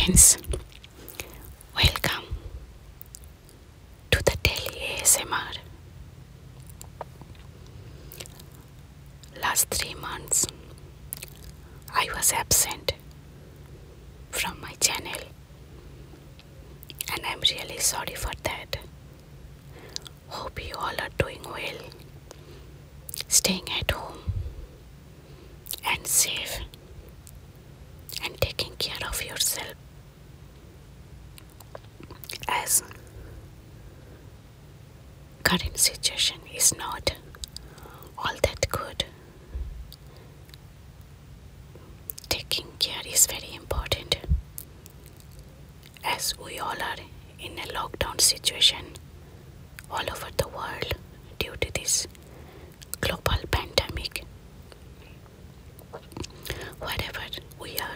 friends, welcome to the daily ASMR. Last 3 months I was absent from my channel and I'm really sorry for that. Hope you all are doing well, staying at home and safe and taking care of yourself, as current situation is not all that good. Taking care is very important, as we all are in a lockdown situation all over the world due to this global pandemic. Wherever we are,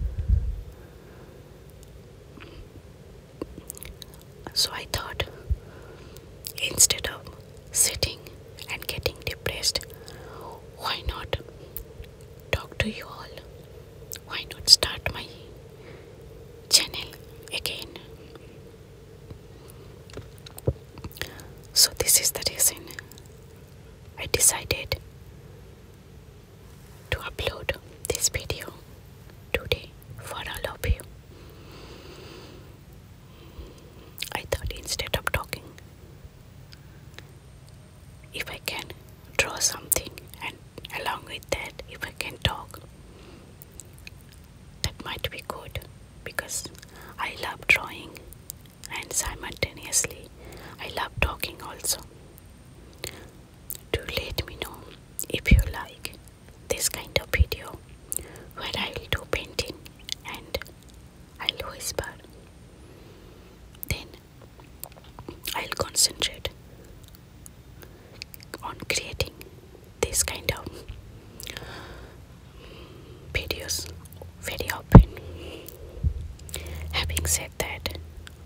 so I thought, instead of sitting and getting depressed, why not talk to you all? Why not start my channel again? So this is the reason I decided to upload this video today for all of you. I thought, instead of talking, if I can draw something, and along with that, if I can talk, that might be good, because I love drawing and simultaneously I love talking also. Do let me know if you like this kind of video where I'll do painting and I'll whisper. Then I'll concentrate on creating this kind of videos very often. Having said that,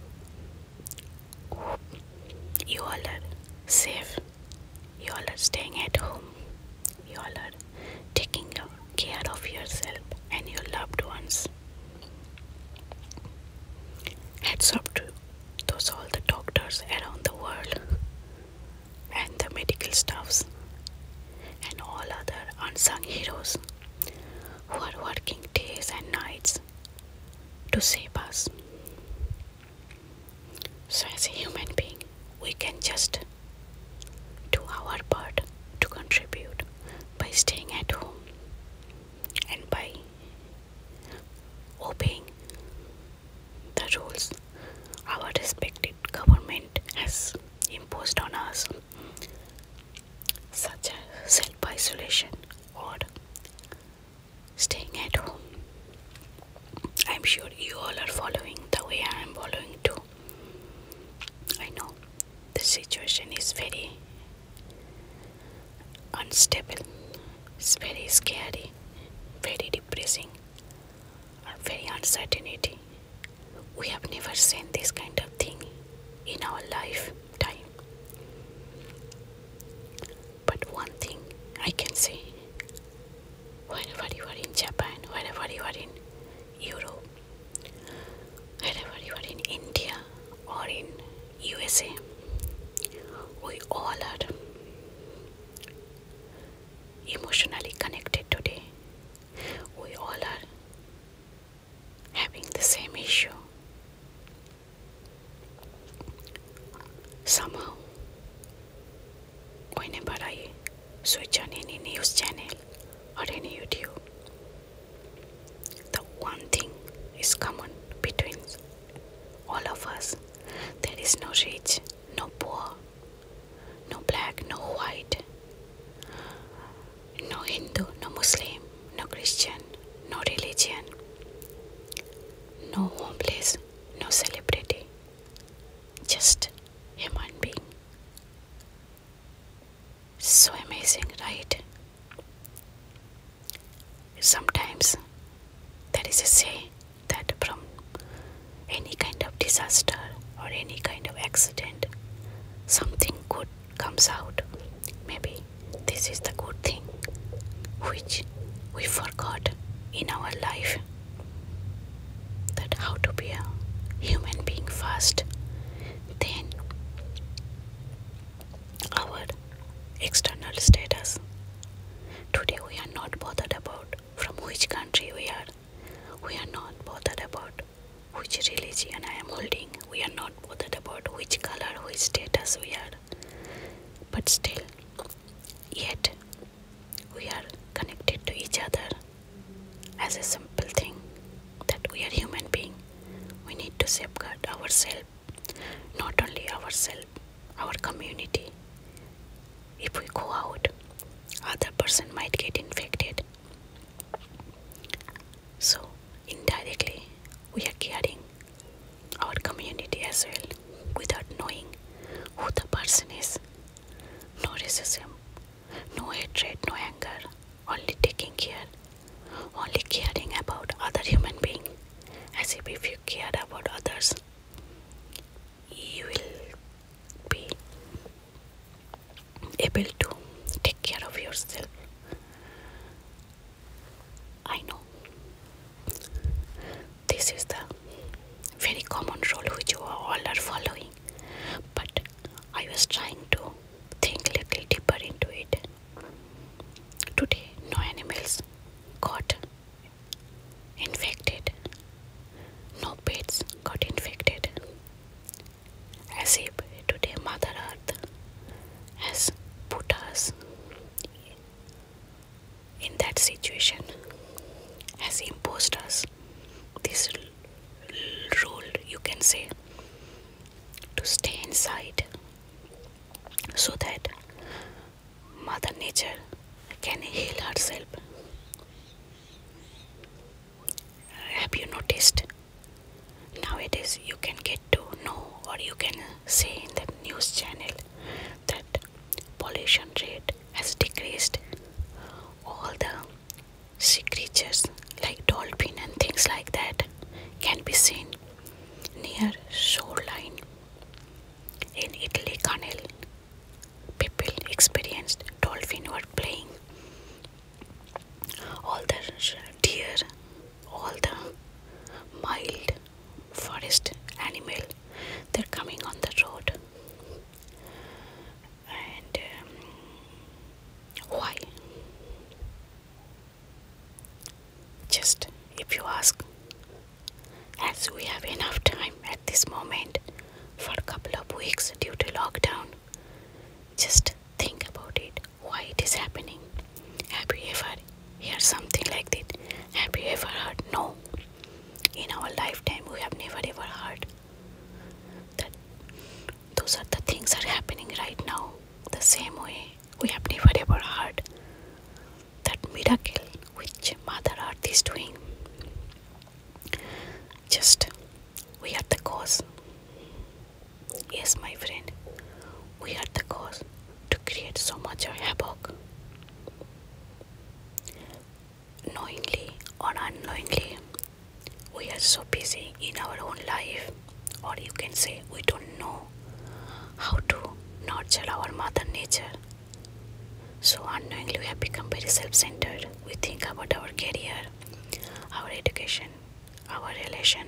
hope you all are safe, you all are staying at home, you all are taking care of yourself and your loved ones. Hats off to those all the doctors around the world and the medical staffs and all other unsung heroes who are working days and nights to save us. So as a human being, we can just do our part to contribute by staying at home and by obeying the rules our respected government has imposed on us, such as self-isolation or staying at home. I'm sure you all are following the way I am following too. I know the situation is very unstable, it's very scary, very depressing, very uncertainty. We have never seen this kind of thing in our lifetime. But one thing I can say, wherever you are in Japan, wherever you are in Europe, wherever you are in India or in USA, we all are emotionally connected today. We all are having the same issue. Somehow, whenever I switch on any news channel or any YouTube, the one thing is common between all of us. There is no rich, no poor, no black, no white, no Hindu, no Muslim, no Christian, no religion, no homeless, no celebrity, just human being. So amazing, right? Sometimes there is a say that from any kind of disaster or any kind of accident, something good comes out. Maybe this is the good thing which we forgot in our life, that how to holding. We are not bothered about which color, which status we are. But still, yet, we are connected to each other as a simple thing that we are human being. We need to safeguard ourselves, not only ourselves, our community. If we go out, other person might get infected. So indirectly, we are caring our community as well without knowing who the person is. No racism, no hatred, no anger, only taking care, only caring about other human being. As if you cared about others, you will be able to take care of yourself. I know this is the very common rule which you all are following, but I was trying to think a little deeper into it. Today, no animals got infected, no pets got infected, as if today Mother Earth has put us in that situation, has imposed us this rule, you can say, to stay inside so that Mother Nature can heal herself. Have you noticed? Nowadays you can get to know, or you can say in the news channel, that pollution rate has decreased. All the sea creatures like dolphin and things like that can be seen near shoreline. In Italy Canal, people experienced dolphin were playing. All the deer, all the mild forest animal, they're coming on the road. And why? Just if you ask, as we have enough time at this moment for a couple of weeks due to lockdown, just think about it, why it is happening. Have you ever heard something like that? Have you ever heard? No. In our lifetime, we have never ever heard that those are the things are happening right now. The same way, we have never ever heard that miracle which Mother Earth is doing. Just, we are the cause. Yes, my friend, we are the cause to create so much of havoc. Knowingly or unknowingly, we are so busy in our own life, or you can say we don't know how to nurture our Mother Nature. So unknowingly we have become very self-centered. We think about our career, our education, our relation,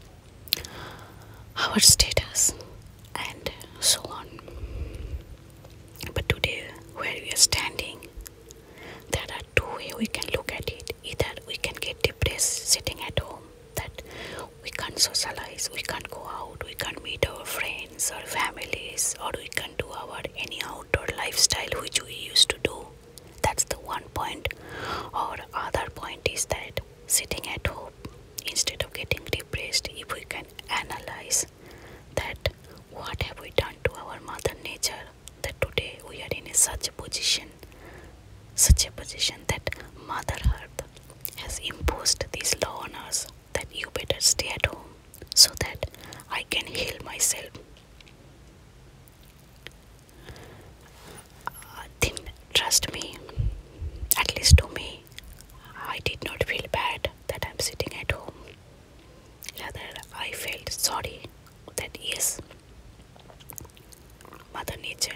our status, and so on. But today, where we are standing, there are two ways we can look at it. Either we can get depressed sitting at home, that we can't socialize, we can't go out, we can't meet our friends or families, or we can't do our any outdoor lifestyle which we used to do. That's the one point. Or other point is that sitting at home, instead of getting depressed, if we can analyze that what have we done to our Mother Nature, that today we are in such a position that Mother Earth has imposed this law on us, that you better stay at home so that I can heal myself. Then trust me, at least to me, I did not feel bad that I'm sitting at home. Rather, I felt sorry that yes, Mother Nature,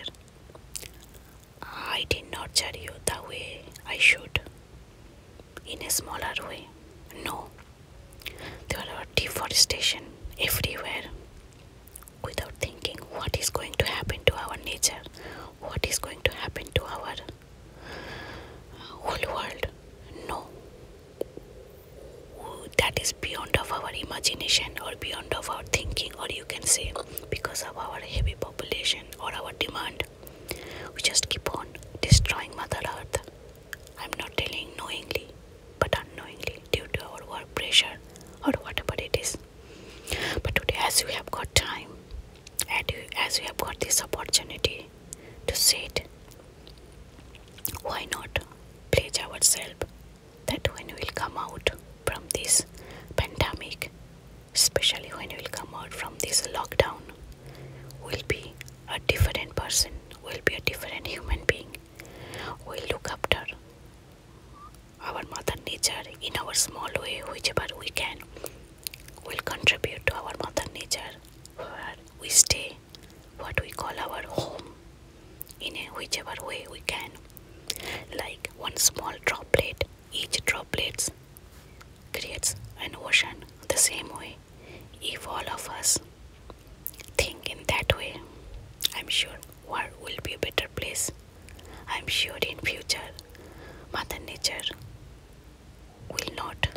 I did not nurture you the way I should, in a smaller way. No, there are deforestation everywhere without thinking what is going to happen to our nature, what is going to happen to our whole world. No, that that is beyond of our imagination or beyond of our thinking, or you can say because of our heavy population or our demand, we just keep on destroying Mother Earth. I'm not telling knowingly, but unknowingly due to our work pressure or whatever it is. But today, as we have got time, and as we have got this opportunity to sit, why not pledge ourselves that when we will come out from this pandemic, especially when we will come out from this lockdown, we'll be a different person, we'll be a different human being. We'll look after our mother nature in our small way, whichever we can. We'll contribute to our mother nature where we stay, what we call our home, in a whichever way we can. Like one small droplet, each droplet creates an ocean. The same way, if all of us think in that way, I'm sure world will be a better place. I'm sure in future, Mother Nature will not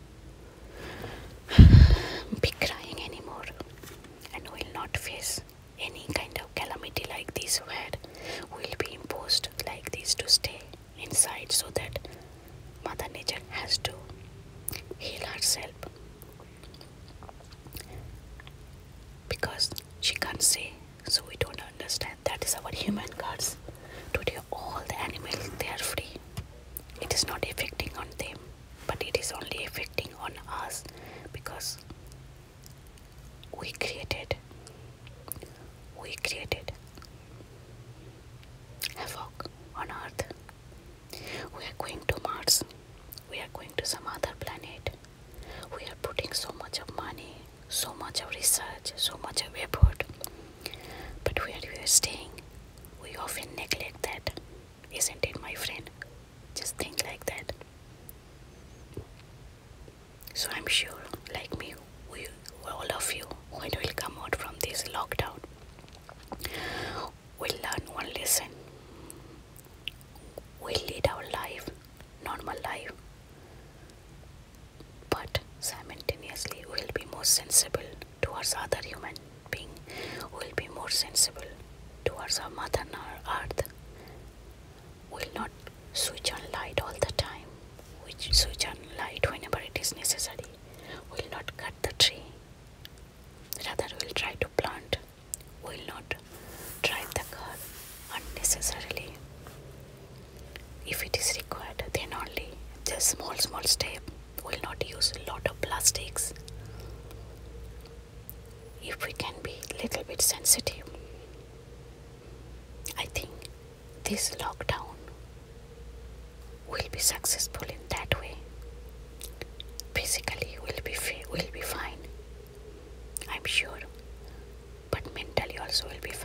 be crying anymore and will not face any kind of calamity like this where we'll be imposed like this to stay inside, so that Mother Nature has to heal herself because she can't say, so we don't understand. That is our human gods. Today all the animals, they are free. It is not affecting on them, but it is only affecting on us because we created havoc on Earth. We are going to Mars. We are going to some other planet. We are putting so much of money, so much of research, so much of effort. But where we are staying, we often neglect that. Isn't it, my friend? Just think like that. So I'm sure, like me, all of you, when we'll come out from this lockdown, we'll learn one lesson. We'll lead our life, normal life, but simultaneously we'll be more sensible towards other human being. We'll be more sensible towards our Mother Earth. We'll not switch on light all the time. We'll switch on light whenever it is necessary. We'll not cut the tree. Rather, we'll try to plant. We'll not drive the car unnecessarily. If it is required, then only just small step. We'll not use a lot of plastics. If we can be little bit sensitive, I think this lockdown will be successful in that way. Physically, we'll be fine, I'm sure, but mentally also will be